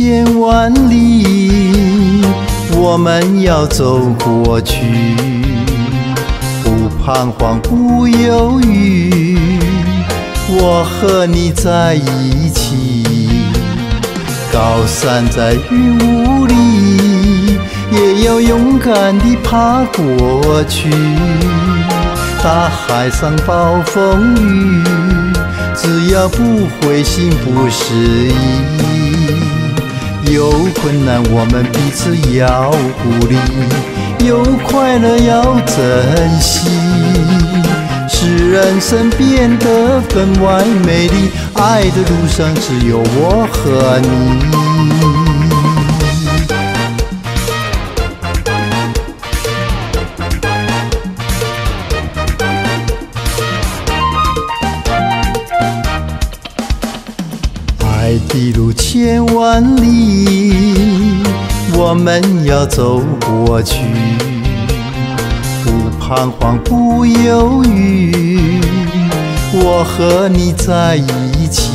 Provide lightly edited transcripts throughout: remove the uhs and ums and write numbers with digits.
千万里，我们要走过去，不彷徨，不犹豫。我和你在一起，高山在云雾里，也要勇敢地爬过去。大海上暴风雨，只要不灰心不失意。有困难我们彼此要鼓励，有快乐要珍惜，使人生变得分外美丽。爱的路上只有我和你。爱的路千万里，我们要走过去，不彷徨，不犹豫。我和你在一起，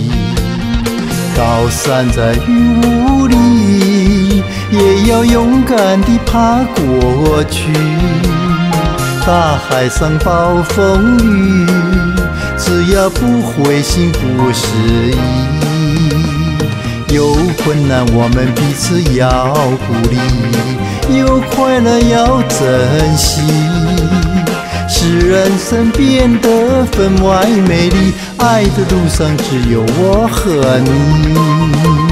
高山在云雾里，也要勇敢地爬过去。大海上暴风雨，只要不灰心不失意。有困难我们彼此要鼓励，有快乐要珍惜，使人生变得分外美丽。爱的路上只有我和你。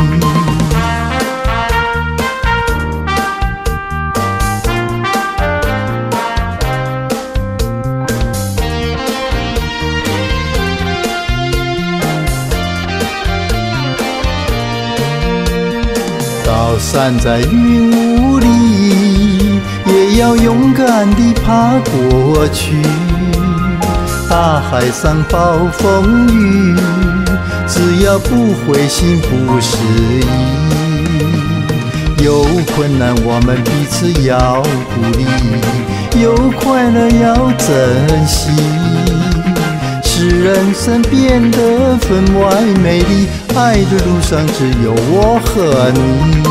高山在云雾里，也要勇敢地爬过去。大海上暴风雨，只要不灰心不失意。有困难我们彼此要鼓励，有快乐要珍惜，使人生变得分外美丽。爱的路上只有我和你。